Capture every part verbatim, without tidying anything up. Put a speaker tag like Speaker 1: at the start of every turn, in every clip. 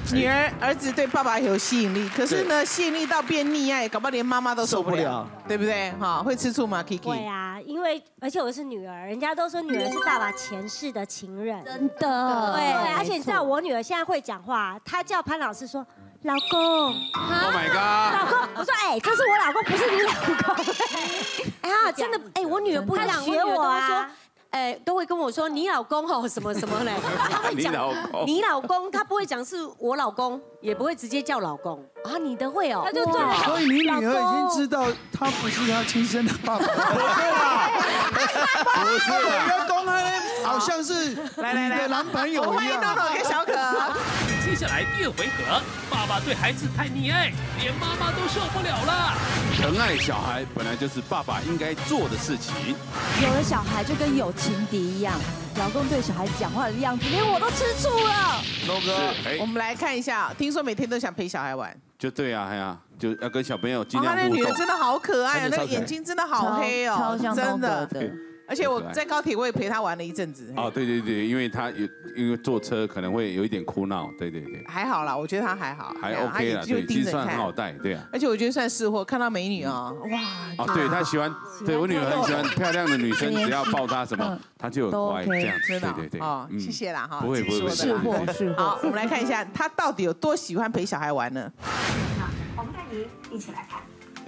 Speaker 1: 女儿儿子对爸爸有吸引力，可是呢，吸引力到变溺爱，搞不好连妈妈都受不了，对不对？哈，会吃醋吗 ？Kiki
Speaker 2: 会啊，因为而且我是女儿，人家都说女儿是爸爸前世的情人，
Speaker 3: 真的。
Speaker 2: 对，而且你知道我女儿现在会讲话，她叫潘老师说老公
Speaker 4: ，Oh my god，
Speaker 2: 老公，我说哎，这是我老公，不是你老公。
Speaker 3: 哎呀，真的，哎，我女儿不一样，
Speaker 2: 学我
Speaker 3: 啊。 哎，都会跟我说你老公哦什么什么嘞，他会讲你老公，他不会讲是我老公，也不会直接叫老公啊，你的会哦，
Speaker 2: 他就对，
Speaker 5: 所以你女儿已经知道他不是他亲生的爸爸，不
Speaker 4: 是啦，不是啦，
Speaker 5: 要公开好像是你的男朋友一样。
Speaker 1: 欢迎豆豆跟小可。
Speaker 6: 接下来第二回合，爸爸对孩子太溺爱，连妈妈都受不了了。
Speaker 4: 疼爱小孩本来就是爸爸应该做的事情。
Speaker 3: 有了小孩就跟有情敌一样，老公对小孩讲话的样子，连我都吃醋了。
Speaker 4: 龙哥，
Speaker 1: 我们来看一下，听说每天都想陪小孩玩。
Speaker 4: 就对啊，哎呀，就要跟小朋友尽量互动。
Speaker 1: 他那女儿真的好可爱啊，那个眼睛真的好黑哦，真的。而且我在高铁我也陪他玩了一阵子。
Speaker 4: 哦，对对对，因为他有因为坐车可能会有一点哭闹，对对对。
Speaker 1: 还好啦，我觉得他还好，
Speaker 4: 还 OK 啦，对，其实算很好带，对啊。
Speaker 1: 而且我觉得算是货，看到美女啊，哇！
Speaker 4: 哦，对他喜欢，对我女儿很喜欢漂亮的女生，只要抱她什么，她就很乖这样子，对对对。
Speaker 1: 哦，谢谢啦哈，
Speaker 4: 不会不会，
Speaker 3: 是货是货。
Speaker 1: 好，我们来看一下他到底有多喜欢陪小孩玩呢？
Speaker 7: 我们带您一起来看。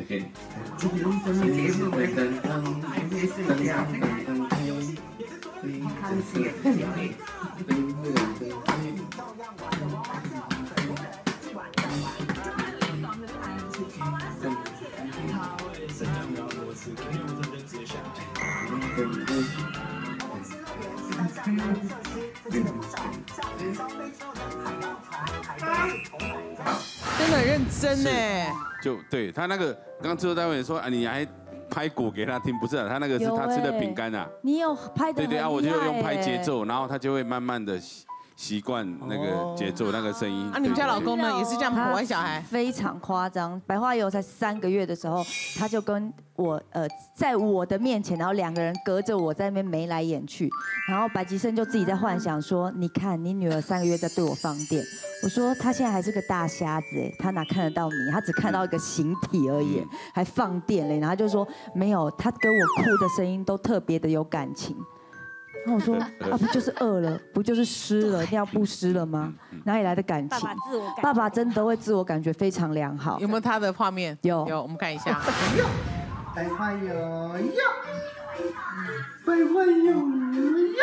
Speaker 1: 真的很认真呢。
Speaker 4: 就对他那个，刚刚制作单位说啊，你还拍鼓给他听，不是啊，他那个是他吃的饼干啊。
Speaker 3: 你有拍的？
Speaker 4: 对对啊，我就用拍节奏，然后他就会慢慢的习惯那个节奏、那个声音。
Speaker 1: 啊，你们家老公呢，也是这样陪玩小孩？
Speaker 3: 非常夸张。白花油才三个月的时候，他就跟我呃，在我的面前，然后两个人隔着我在那边眉来眼去，然后白吉胜就自己在幻想说：“你看，你女儿三个月在对我放电。”我说：“她现在还是个大瞎子哎，她哪看得到你？她只看到一个形体而已，还放电嘞。”然后他就说：“没有，她跟我哭的声音都特别的有感情。”然后我说：“啊，不就是饿了，不就是湿了，尿布湿了吗？哪里来的感情？”爸爸真的会自我感觉非常良好。
Speaker 1: 有没有他的画面？
Speaker 3: 有
Speaker 1: 有，我们看一下。
Speaker 5: 白花油呀，白花油呀，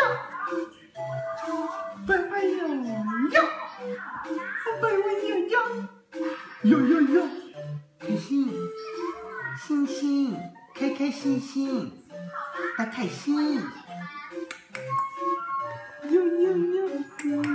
Speaker 5: 白花油呀，白花油呀，哟哟哟，开心，星星，开开心心，大开心，哟哟哟哟。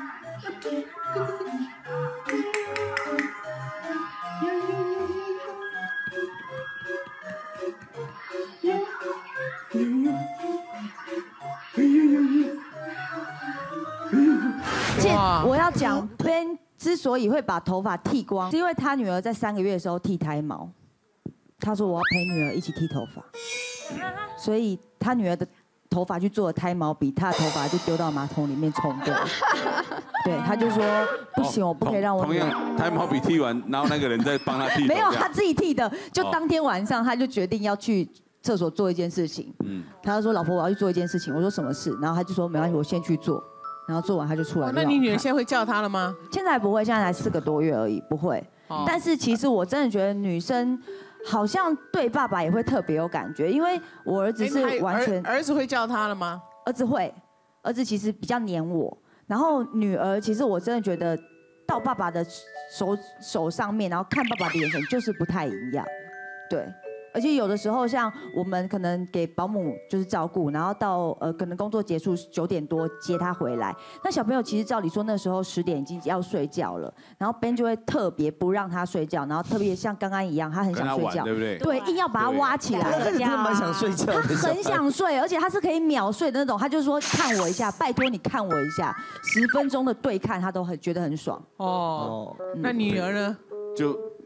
Speaker 3: 我要讲 Ben 之所以会把头发剃光，是因为他女儿在三个月的时候剃胎毛。他说我要陪女儿一起剃头发，所以他女儿的头发去做了胎毛笔，他的头发就丢到马桶里面冲掉。对，他就说不行，我不可以让我
Speaker 4: 同样胎毛笔剃完，然后那个人再帮他剃。
Speaker 3: 没有，他自己剃的。就当天晚上，他就决定要去厕所做一件事情。嗯，他就说老婆我要去做一件事情。我说什么事？然后他就说没关系，我先去做。然后做完他就出来。
Speaker 1: 那你女儿现在会叫他了吗？
Speaker 3: 现在还不会，现在才四个多月而已，不会。但是其实我真的觉得女生好像对爸爸也会特别有感觉，因为我儿子是完全。
Speaker 1: 儿子会叫他了吗？
Speaker 3: 儿子会，儿子其实比较黏我。然后女儿其实我真的觉得到爸爸的手手上面，然后看爸爸的眼神就是不太一样，对。而且有的时候，像我们可能给保姆就是照顾，然后到呃可能工作结束九点多接他回来，那小朋友其实照理说那时候十点已经要睡觉了，然后 Ben 就会特别不让他睡觉，然后特别像刚刚一样，他很想睡觉，
Speaker 4: 对不对？
Speaker 3: 对，硬要把他挖起来。
Speaker 5: 他真的蛮想睡觉的。
Speaker 3: 他很想睡，而且他是可以秒睡的那种，他就说看我一下，拜托你看我一下，十分钟的对看他都很觉得很爽。
Speaker 1: 哦，那女儿呢？
Speaker 4: 就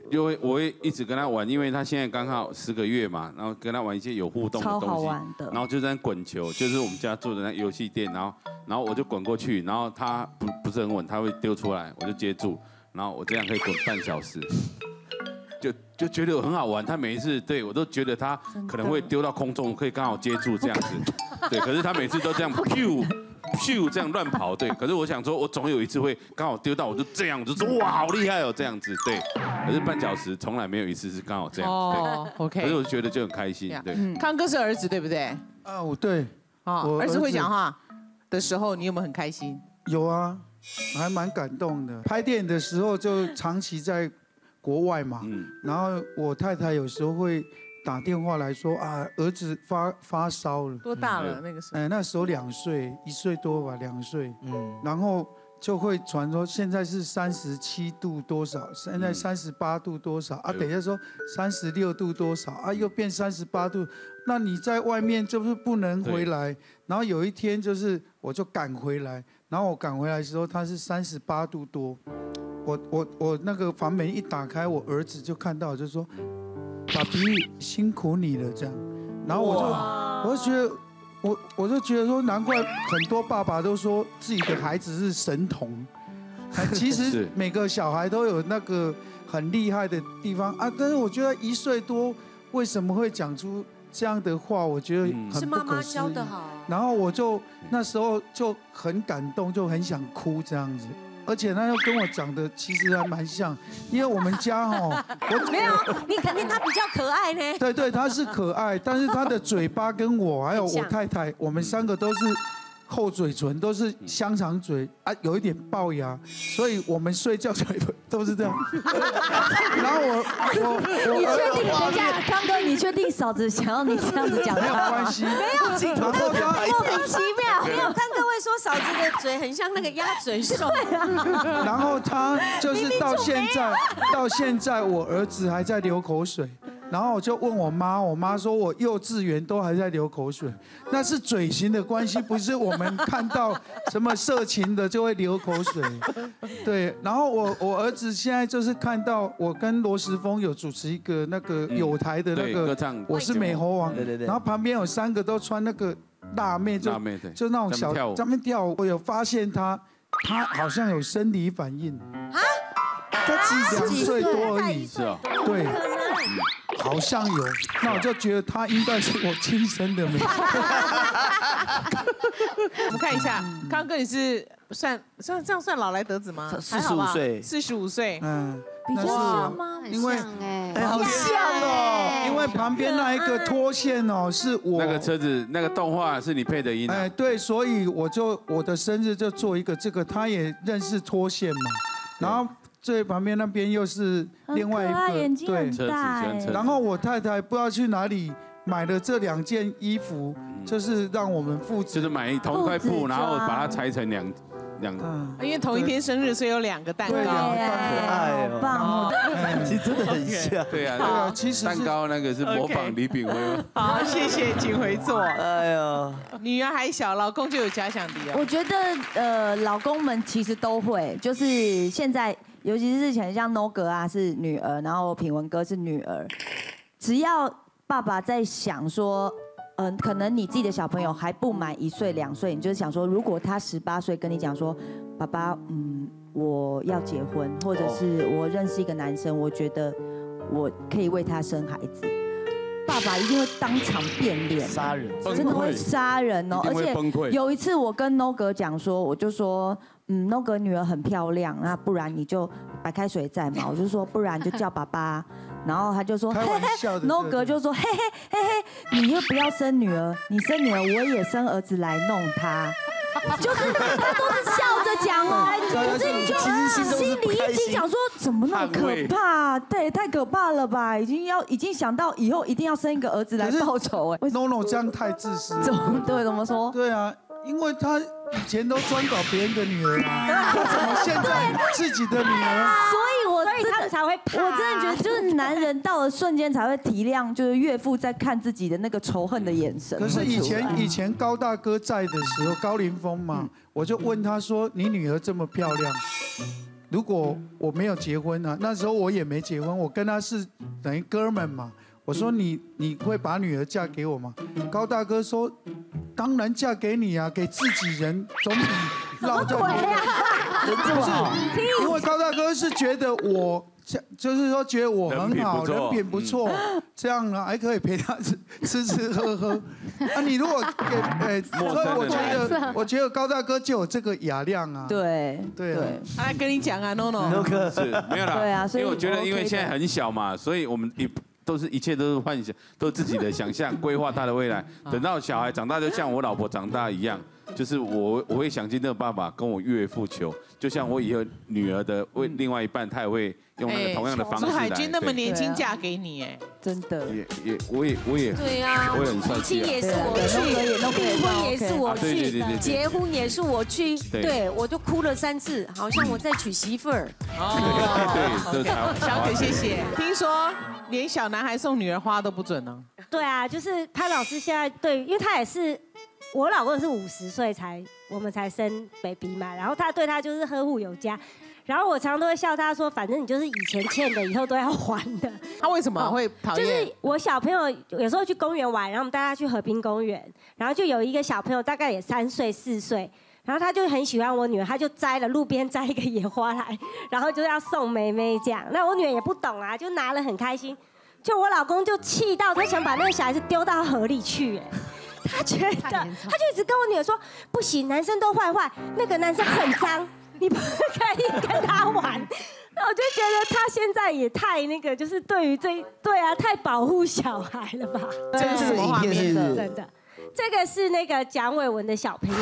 Speaker 4: 就会我会一直跟他玩，因为他现在刚好十个月嘛，然后跟他玩一些有互动的东西，
Speaker 3: 超好玩的
Speaker 4: 然后就在那滚球，就是我们家做的那游戏店，然后然后我就滚过去，然后他不不是很稳，他会丢出来，我就接住，然后我这样可以滚半小时。就就觉得很好玩，他每一次对我都觉得他可能会丢到空中，可以刚好接住这样子，对。可是他每次都这样咻咻这样乱跑，对。可是我想说，我总有一次会刚好丢到，我就这样，我就说哇好厉害哦这样子，对。可是半小时从来没有一次是刚好这样，
Speaker 1: 哦 ，OK。
Speaker 4: 可是我觉得就很开心，对。
Speaker 1: 康哥是儿子对不对？
Speaker 8: 啊，我对，
Speaker 1: 啊，儿子会讲话的时候，你有没有很开心？
Speaker 8: 有啊，还蛮感动的。拍电影的时候就长期在国外嘛，嗯、然后我太太有时候会打电话来说啊，儿子发发烧了。
Speaker 1: 多大了那个时候？
Speaker 8: 哎，那时候两岁，一岁多吧，两岁。嗯，然后就会传说现在是三十七度多少，现在三十八度多少、嗯、啊？等一下说三十六度多少啊？又变三十八度，那你在外面就是不能回来。然后有一天就是我就赶回来，然后我赶回来的时候它是三十八度多。我我我那个房门一打开，我儿子就看到，就说：“爸比辛苦你了。”这样，然后我就我就觉得，我我就觉得说，难怪很多爸爸都说自己的孩子是神童。其实每个小孩都有那个很厉害的地方啊，但是我觉得一岁多为什么会讲出这样的话，我觉得很不可思议。是妈妈教得好。然后我就那时候就很感动，就很想哭这样子。而且他又跟我讲的其实还蛮像，因为我们家哦，
Speaker 2: 我没有，你肯定他比较可爱呢。
Speaker 8: 对对，他是可爱，但是他的嘴巴跟我还有我太太，我们三个都是厚嘴唇，都是香肠嘴啊，有一点龅牙，所以我们睡觉嘴都是这样。然后我我
Speaker 3: 你确定？等一下，康哥，你确定嫂子想要你这样子讲？
Speaker 8: 没有关系，
Speaker 2: 没有，
Speaker 8: 然后他
Speaker 2: 莫名其妙，没有。康哥会说嫂子的嘴很像那个鸭嘴兽。
Speaker 8: 然后他就是到现在，到现在我儿子还在流口水。然后我就问我妈，我妈说我幼稚园都还在流口水，那是嘴型的关系，不是我们看到什么色情的就会流口水。对，然后我我儿子现在就是看到我跟罗时丰有主持一个那个友台的那个《我是美猴王》，然后旁边有三个都穿那个辣妹，就就那种小在那边跳舞，我有发现他他好像有生理反应啊，他只两岁多而已，
Speaker 4: 是啊，
Speaker 8: 对。好像有，那我就觉得他应该是我亲生的妹。
Speaker 1: 我们看一下，康哥你是算算这样算老来得子吗？
Speaker 9: 四十五岁，
Speaker 1: 四十五岁，
Speaker 8: 嗯，
Speaker 3: 比较像吗？
Speaker 8: 因为
Speaker 9: 哎，好像哦，
Speaker 8: 因为旁边那一个脱线哦，是我
Speaker 4: 那个车子那个动画是你配的音，
Speaker 8: 哎，对，所以我就我的生日就做一个这个，他也认识脱线嘛，然后。最旁边那边又是另外一个
Speaker 3: 对，
Speaker 8: 然后我太太不知道去哪里买了这两件衣服，就是让我们父子
Speaker 4: 就是买同一块布，然后把它裁成两两，
Speaker 1: 因为同一天生日，所以有两个蛋糕，
Speaker 8: 可
Speaker 9: 爱哦，
Speaker 3: 棒，
Speaker 9: 其实真的很像，
Speaker 4: 对啊，
Speaker 8: 对啊，其实
Speaker 4: 蛋糕那个是模仿李炳辉。
Speaker 1: 好，谢谢景回座。
Speaker 9: 哎呦，
Speaker 1: 女儿还小，老公就有假想敌啊。
Speaker 3: 我觉得呃，老公们其实都会，就是现在。尤其是像像 No 哥啊是女儿，然后品文哥是女儿，只要爸爸在想说，嗯、呃，可能你自己的小朋友还不满一岁两岁，你就是想说，如果他十八岁跟你讲说，爸爸，嗯，我要结婚，或者是我认识一个男生，我觉得我可以为他生孩子，爸爸一定会当场变脸，
Speaker 9: 杀人，
Speaker 3: 真的会杀人哦，而且有一次我跟 No 哥讲说，我就说。嗯，那个女儿很漂亮，那不然你就白开水在嘛，我就说不然就叫爸爸，然后他就说嘿嘿 ，No 哥就说嘿嘿嘿嘿，你又不要生女儿，你生女儿我也生儿子来弄她，就是他都是笑着讲哦，可是你就心里一惊想说怎么那么可怕，对，太可怕了吧，已经要已经想到以后一定要生一个儿子来报仇哎
Speaker 8: ，No No 这样太自私，
Speaker 3: 怎么对怎么说？
Speaker 8: 对啊，因为他。以前都专搞别人的女儿啊，为什么现在自己的女儿？
Speaker 3: 所以我
Speaker 2: 所以他们才会怕。
Speaker 3: 我真的觉得，就是男人到了瞬间才会体谅，就是岳父在看自己的那个仇恨的眼神。
Speaker 8: 可是以前以前高大哥在的时候，高凌风嘛，我就问他说：“你女儿这么漂亮， 如果我没有结婚呢、啊，那时候我也没结婚，我跟他是等于哥们嘛。我说你你会把女儿嫁给我吗？高大哥说，当然嫁给你啊，给自己人总比落在你。人这么好，因为高大哥是觉得我。就是说，觉得我很好，人品不错，这样呢还可以陪他吃吃吃喝喝。啊，你如果给，哎，所以我觉得，我觉得高大哥就有这个雅量啊。
Speaker 3: 对
Speaker 8: 对对，
Speaker 1: 他来跟你讲啊 ，no no，
Speaker 4: 是没有啦。
Speaker 3: 对啊，所以
Speaker 4: 因为我觉得，因为现在很小嘛，所以我们一都是一切都是幻想，都是自己的想象，规划他的未来。等到小孩长大，就像我老婆长大一样。就是我，我会想尽那个办法跟我岳父求，就像我以后女儿的为另外一半，他也会用那个同样的方式来。
Speaker 1: 朱海军那么年轻嫁给你，哎，
Speaker 3: 真的。
Speaker 4: 也也，我也我也。
Speaker 10: 对啊，
Speaker 4: 我也很帅气啊。
Speaker 10: 也是我去，订婚也是我去，结婚也是我去，对我就哭了三次，好像我在娶媳妇儿。
Speaker 4: 哦，对对。
Speaker 1: 小可谢谢。听说连小男孩送女儿花都不准呢。
Speaker 2: 对啊，就是潘老师现在对，因为他也是。我老公是五十岁才我们才生 baby 嘛，然后他对他就是呵护有加，然后我常常都会笑他说，反正你就是以前欠的，以后都要还的。
Speaker 1: 他为什么会讨厌？
Speaker 2: 就是我小朋友有时候去公园玩，然后我们带他去河滨公园，然后就有一个小朋友大概也三岁四岁，然后他就很喜欢我女儿，他就摘了路边摘一个野花来，然后就要送妹妹这样。那我女儿也不懂啊，就拿了很开心，就我老公就气到他想把那个小孩子丢到河里去，哎。他觉得，他就一直跟我女儿说，不行，男生都坏坏，那个男生很脏，你不可以跟他玩。那我就觉得他现在也太那个，就是对于这，对啊，太保护小孩了吧？
Speaker 1: 这个是什么画面？
Speaker 2: 真的，这个是那个蒋伟文的小朋友。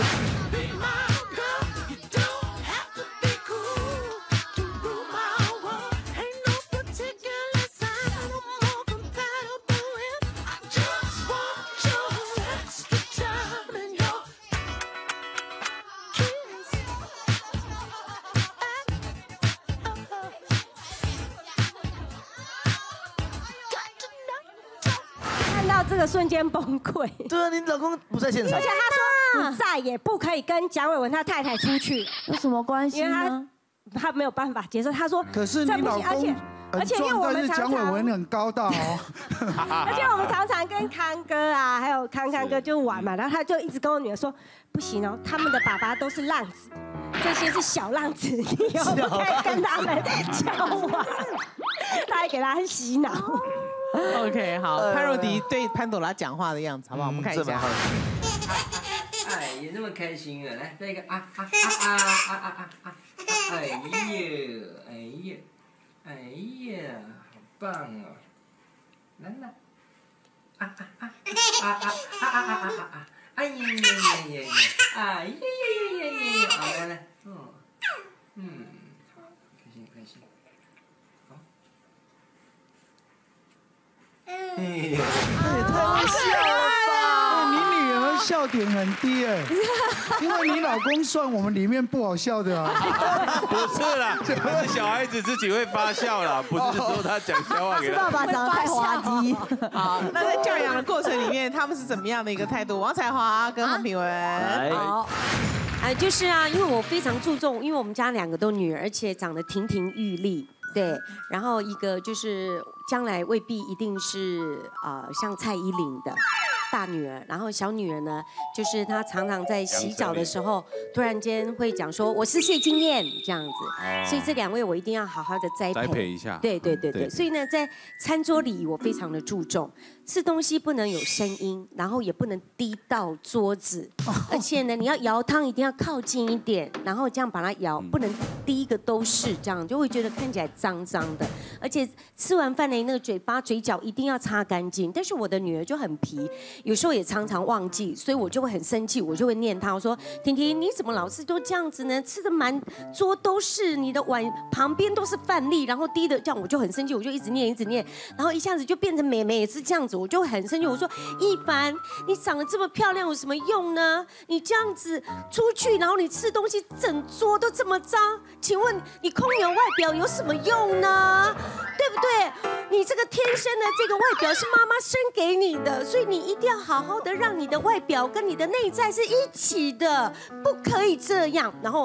Speaker 2: 这个瞬间崩溃。
Speaker 9: 对啊，你老公不在现场，
Speaker 2: 而且他说你再也不可以跟蒋伟文他太太出去，
Speaker 3: 有什么关系呢？
Speaker 2: 因为他他没有办法接受，他说
Speaker 8: 可是你老公
Speaker 2: 而且因为我们常常
Speaker 8: 蒋伟文很高大哦，
Speaker 2: 而且我们常常跟康哥啊，还有康康哥就玩嘛，然后他就一直跟我女儿说，不行哦，他们的爸爸都是浪子，这些是小浪子，你以后不可以跟他们交往，他还给他洗脑。
Speaker 1: OK， 好，潘若迪对潘朵拉讲话的样子，好不好？我们看一下。
Speaker 11: 哎，也那么开心啊！来，再一个啊啊啊啊啊啊啊！哎呀，哎呀，哎呀，好棒哦！来来，啊啊啊啊啊啊啊啊啊啊！哎呀呀呀呀呀！哎呀呀呀呀呀！好，来来，嗯嗯，开心开心。
Speaker 9: 哎呀，那也太会笑了吧！
Speaker 8: 你女儿笑点很低哎，因为你老公算我们里面不好笑的啊。
Speaker 4: 不是啦，是小孩子自己会发笑啦，不是说他讲笑话给他。
Speaker 3: 爸爸长得太滑稽。
Speaker 1: 好，那在教养的过程里面，他们是怎么样的一个态度？王彩华跟黄品文。
Speaker 10: 好。哎，就是啊，因为我非常注重，因为我们家两个都女儿，而且长得亭亭玉立。对，然后一个就是将来未必一定是呃像蔡依林的大女儿，然后小女儿呢，就是她常常在洗澡的时候，突然间会讲说我是谢金燕这样子，哦、所以这两位我一定要好好的栽培
Speaker 4: 栽培一下。
Speaker 10: 对对对 对, 对，所以呢，在餐桌礼仪我非常的注重，吃东西不能有声音，然后也不能滴到桌子，哦、而且呢，你要舀汤一定要靠近一点，然后这样把它舀，不能第一个都是这样，就会觉得看起来脏脏的，而且吃完饭的那个嘴巴、嘴角一定要擦干净。但是我的女儿就很皮，有时候也常常忘记，所以我就会很生气，我就会念她，我说：“婷婷，你怎么老是都这样子呢？吃的满桌都是，你的碗旁边都是饭粒，然后滴的这样，我就很生气，我就一直念一直念，然后一下子就变成妹妹也是这样子，我就很生气，我说：一凡，你长得这么漂亮有什么用呢？你这样子出去，然后你吃东西整桌都这么脏，请问你空有外表有什么用呢？对不对？你这个天生的这个外表是妈妈生给你的，所以你一定要好好的让你的外表跟你的内在是一起的，不可以这样。然后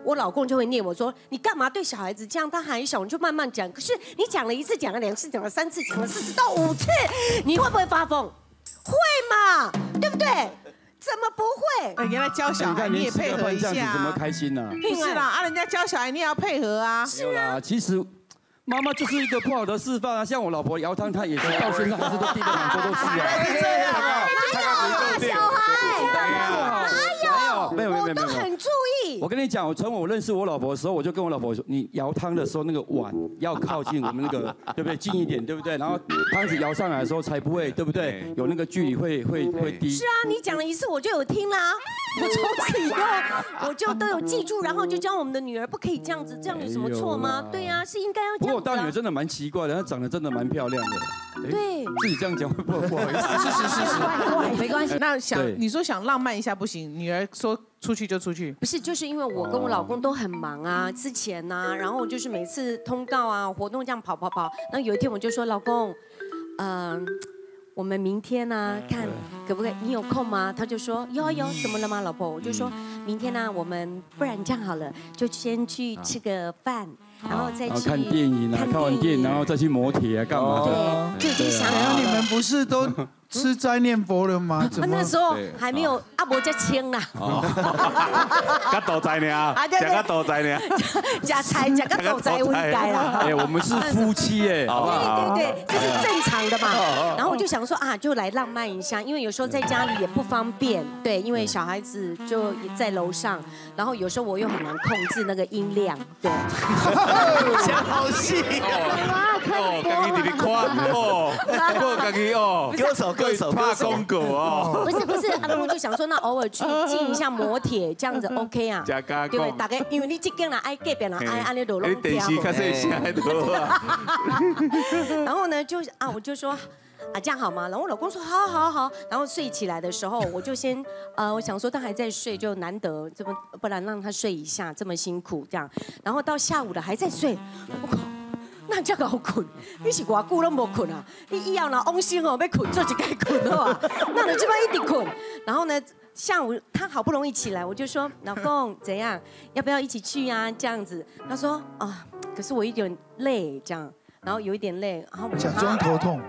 Speaker 10: 我老公就会念我说：“你干嘛对小孩子这样？他还小，你就慢慢讲。可是你讲了一次，讲了两次，讲了三次，讲了四次到五次，你会不会发疯？会嘛，对不对？怎么不会？
Speaker 1: 哎，原来教小孩你也配合一下，
Speaker 12: 这样子怎么开心呢？
Speaker 1: 不是啦，啊，人家教小孩你也要配合啊。
Speaker 12: 是啊，其实。妈妈就是一个不好的示范啊，像我老婆姚汤，她也是到现在还是都第一个两桌都吃啊。
Speaker 9: 这样啊？
Speaker 10: 哪有小孩？哪有？
Speaker 12: 没有没有没有没有。
Speaker 10: 我都很注意。
Speaker 12: 我跟你讲，我从我认识我老婆的时候，我就跟我老婆说，你舀汤的时候那个碗要靠近我们那个，对不对？近一点，对不对？然后汤匙舀上来的时候才不会，对不对？有那个距离会会会低。
Speaker 10: 是啊，你讲了一次我就有听啦。我从此以后我就都有记住，然后就教我们的女儿不可以这样子，这样有什么错吗？对呀，是应该要这样。
Speaker 12: 不过我大女儿真的蛮奇怪的，她长得真的蛮漂亮的。
Speaker 10: 对，
Speaker 12: 自己这样讲会不会不好意思？
Speaker 1: 是是是是，
Speaker 10: 没关系。
Speaker 1: 那想你说想浪漫一下不行，女儿说出去就出去。
Speaker 10: 不是，就是因为我跟我老公都很忙啊，之前呐，然后就是每次通告啊、活动这样跑跑跑，那有一天我就说老公，嗯。我们明天呢，看可不可以？你有空吗？他就说有有，怎么了吗，老婆？我就说明天呢，我们不然这样好了，就先去吃个饭，然后再去
Speaker 12: 看电影啊，看完电影然后再去摩铁啊，干嘛？
Speaker 10: 对，就已经想好了。
Speaker 8: 你们不是都吃斋念佛了吗？怎么
Speaker 10: 那时候还没有阿伯加清啦。
Speaker 4: 加豆仔呢？加个豆仔呢？
Speaker 10: 加菜加个豆仔我应该啦。
Speaker 12: 哎，我们是夫妻哎，好不好？
Speaker 10: 对对对，这是正常的嘛。然后我就想说啊，就来浪漫一下，因为有时候在家里也不方便，对，因为小孩子就在楼上，然后有时候我又很难控制那个音量，对。
Speaker 9: 讲好细
Speaker 4: 哦，自己直直看哦，我自己哦，
Speaker 9: 歌手歌手
Speaker 4: 怕公狗哦。
Speaker 10: 不是不是，阿公就想说，那偶尔去进一下摩铁，这样子 OK 啊？
Speaker 4: 加加
Speaker 10: 对，大概因为你这间人爱隔壁人爱安尼都拢
Speaker 4: 电视较细声多啊。
Speaker 10: 然后呢，就啊，我就说。啊，这样好吗？然后我老公说好，好，好。然后睡起来的时候，我就先呃，我想说他还在睡，就难得这么，不然让他睡一下，这么辛苦这样。然后到下午了还在睡，我靠，那这样好困，你是偌久拢无困啊？你以后若往生哦要困，做一该困好啊？那你这边一直困。然后呢，下午他好不容易起来，我就说老公怎样，要不要一起去啊？这样子，他说啊，可是我有点累这样。然后有一点累，然后
Speaker 8: 假装头痛，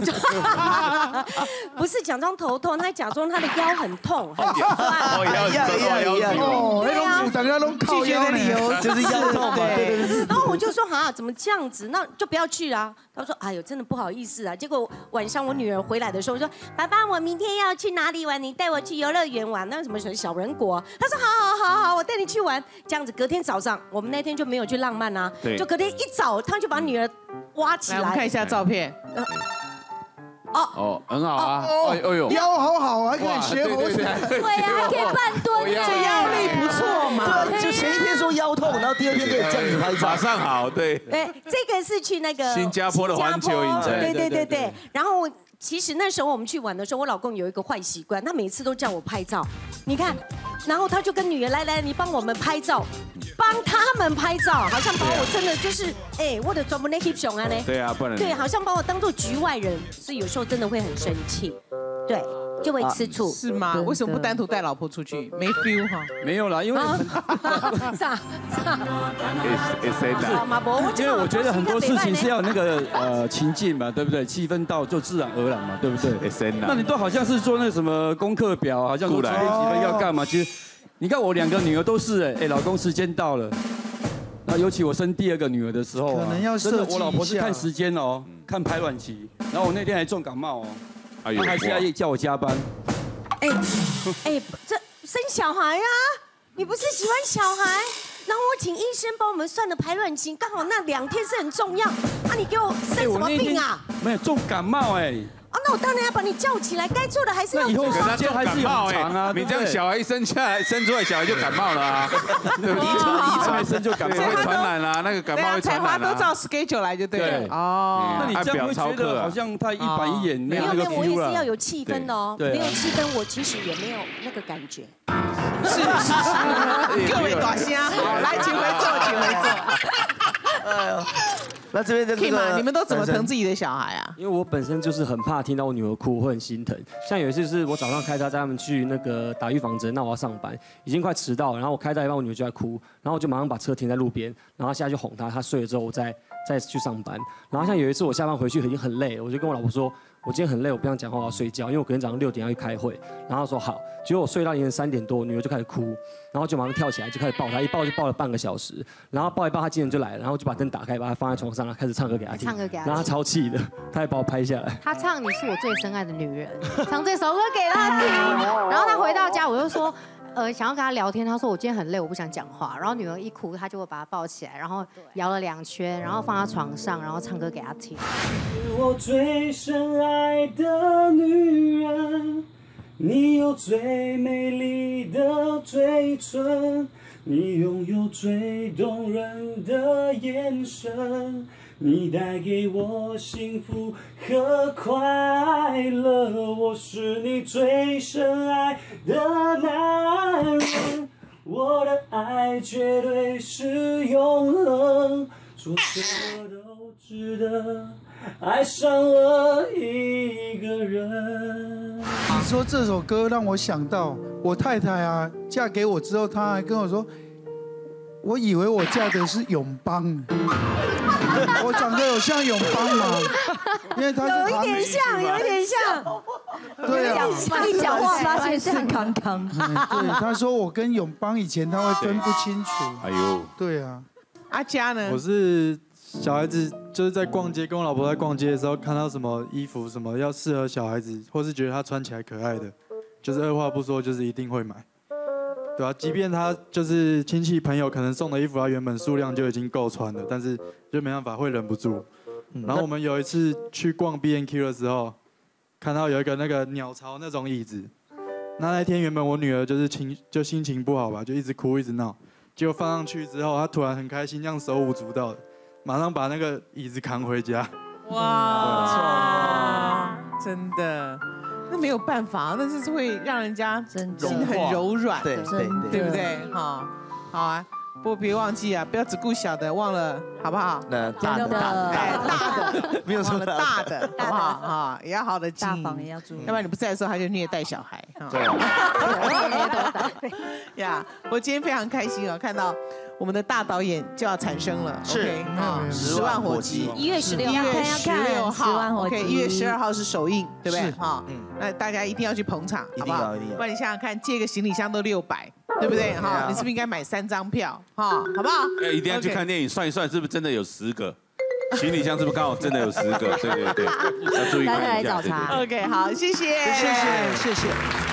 Speaker 10: 不是假装头痛，他假装他的腰很痛，很酸。
Speaker 9: 哦，腰腰腰腰
Speaker 8: 哦，
Speaker 10: 对啊，
Speaker 8: 大家都靠腰的理由
Speaker 9: 就是腰痛嘛，对对对。
Speaker 10: 然后我就说哈，怎么这样子？那就不要去啊。他说哎呦，真的不好意思啊。结果晚上我女儿回来的时候，我说爸爸，我明天要去哪里玩？你带我去游乐园玩，那什么什么小人国。他说好好好好，我带你去玩。这样子，隔天早上我们那天就没有去浪漫啊，就隔天一早他就把女儿。挖起来，
Speaker 1: 来我们看一下照片。
Speaker 4: 哦哦，很好啊！哎哎呦，
Speaker 8: 腰好好，还可以学活起来。
Speaker 10: 对啊，还可以半蹲，
Speaker 1: 这腰力不错嘛。
Speaker 9: 对，就前一天说腰痛，然后第二天可以这样子拍照，
Speaker 4: 马上好。对。
Speaker 10: 哎，这个是去那个
Speaker 4: 新加坡的环球影城。
Speaker 10: 对对对对。然后其实那时候我们去玩的时候，我老公有一个坏习惯，他每次都叫我拍照。你看，然后他就跟女儿来来，你帮我们拍照。帮他们拍照，好像把我真的就是，哎，我的专门的 hip 熊啊呢。
Speaker 4: 对啊，不然。
Speaker 10: 对，好像把我当做局外人，所以有时候真的会很生气，对，就会吃醋。
Speaker 1: 是吗？为什么不单独带老婆出去？没 feel 哈？
Speaker 12: 没有啦，因为
Speaker 10: 啥啥？
Speaker 12: 因为我觉得很多事情是要那个呃情境嘛，对不对？气氛到就自然而然嘛，对不对？那你都好像是做那什么功课表，好像说几点几分要干嘛，其实。你看我两个女儿都是哎哎，老公时间到了，那尤其我生第二个女儿的时候，
Speaker 8: 可能要设计一下。
Speaker 12: 我老婆是看时间哦，看排卵期，然后我那天还重感冒哦，她还是要叫我加班。
Speaker 10: 哎哎，这生小孩啊？你不是喜欢小孩？然后我请医生帮我们算的排卵期，刚好那两天是很重要。啊，你给我生什么病啊？
Speaker 12: 没有重感冒哎。
Speaker 10: 啊，那我当然要把你叫起来，该做的还是要做。
Speaker 12: 以后时间还是有长啊，
Speaker 4: 你这样小孩一生下来，生出来小孩就感冒了啊，对不对？
Speaker 9: 遗传遗传
Speaker 12: 生就感冒
Speaker 4: 会传染啦，那个感冒会传染啊。
Speaker 1: 采花都照 schedule 来就对了。哦，
Speaker 12: 那你这样会觉得好像太一板一眼，没有那个 feel 了。
Speaker 10: 我也是要有气氛的哦，没有气氛我其实也没有那个感觉。
Speaker 1: 是是是，各位大声，好，来请回座，请回座。哎呦。
Speaker 9: 那这边这个
Speaker 1: Kim 你们都怎么疼自己的小孩啊？
Speaker 13: 因为我本身就是很怕听到我女儿哭，会很心疼。像有一次是我早上开车载他们去那个打预防针，那我要上班，已经快迟到了，然后我开到一半，我女儿就在哭，然后我就马上把车停在路边，然后下去哄她，她睡了之后我再再去上班。然后像有一次我下班回去已经很累了，我就跟我老婆说，我今天很累，我不想讲话，我要睡觉，因为我隔天早上六点要去开会。然后她说好，结果我睡到凌晨三点多，我女儿就开始哭，然后就马上跳起来就开始抱她，一抱就抱了半个小时，然后抱一抱她精神就来了，然后就把灯打开，把她放在床上，然后开始唱歌给她听，
Speaker 14: 唱歌给她听
Speaker 13: 然后她超气的，她还把我拍下来。
Speaker 14: 他唱《你是我最深爱的女人》，唱这首歌给他听。然后他回到家，我就说，呃，想要跟他聊天。他说我今天很累，我不想讲话。然后女儿一哭，他就会把她抱起来，然后摇了两圈，然后放在床上，然后唱歌给他听。
Speaker 15: 是我最深爱的女人，你有最美丽的嘴唇，你拥有最动人的眼神。你带给我幸福和快乐，我是你最深爱的男人，我的爱绝对是永恒，说什么都值得，爱上了一个人。
Speaker 8: 你说这首歌让我想到我太太啊，嫁给我之后，她还跟我说，我以为我嫁的是永邦。我长得有像永邦吗？因为他是
Speaker 2: 有一点像，有一点像。
Speaker 8: 对啊，
Speaker 3: 一讲话发现是康康。
Speaker 8: 对，他说我跟永邦以前他会分不清楚。
Speaker 4: 哎呦，
Speaker 8: 对啊。
Speaker 1: 阿佳呢？
Speaker 16: 我是小孩子，就是在逛街，跟我老婆在逛街的时候，看到什么衣服什么要适合小孩子，或是觉得他穿起来可爱的，就是二话不说，就是一定会买。对啊，即便他就是亲戚朋友可能送的衣服，他原本数量就已经够穿了，但是就没办法会忍不住。然后我们有一次去逛 B and Q 的时候，看到有一个那个鸟巢那种椅子，那那天原本我女儿就是情就心情不好吧，就一直哭一直闹，结果放上去之后，她突然很开心，这样手舞足蹈的，马上把那个椅子扛回家。
Speaker 1: 哇，真的。那没有办法，那就是会让人家心很柔软，
Speaker 9: 对对
Speaker 1: 对不对？哈，好啊，不过别忘记啊，不要只顾小的，忘了好不好？
Speaker 9: 那大的
Speaker 1: 哎，大的
Speaker 9: 没有错，
Speaker 1: 大的好不好？哈，也要好的经营，
Speaker 3: 大房也要注意，
Speaker 1: 要不然你不在的时候他就虐待小孩。
Speaker 9: 对啊。
Speaker 1: 呀，我今天非常开心啊，看到。我们的大导演就要产生了，
Speaker 9: 是
Speaker 1: 啊，十万火急，
Speaker 14: 一月十六，
Speaker 1: 一月十六号 ，OK， 一月十二号是首映，对不对？哈，
Speaker 9: 嗯，
Speaker 1: 那大家一定要去捧场，好不好？
Speaker 9: 一定要，
Speaker 1: 不然你想想看，借个行李箱都六百，对不对？哈，你是不是应该买三张票？哈，好不好？
Speaker 4: 哎，一定要去看电影，算一算是不是真的有十个？行李箱是不是刚好真的有十个？对对对，要注意看一下。
Speaker 1: OK， 好，谢谢，
Speaker 8: 谢谢，谢谢。